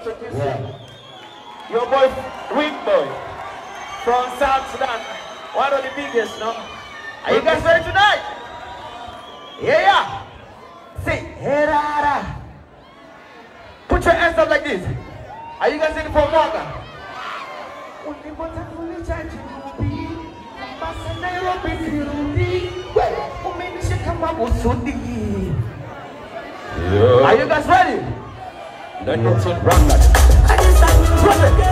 introduce you. Your boy, Wing Boy, from South Sudan. One of the biggest, no? Are you guys ready tonight? Yeah. Say, hey, rara. Put your hands up like this. Are you guys ready for more? Are you guys ready? Let us run that.